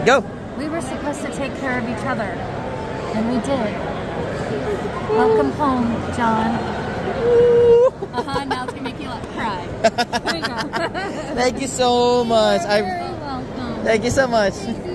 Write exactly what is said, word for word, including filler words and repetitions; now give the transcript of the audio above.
Go. We were supposed to take care of each other, and we did. Welcome home, John. Uh-huh, now it's gonna make you like cry. Here we go. Thank you so much. You're I very welcome. Thank you so much.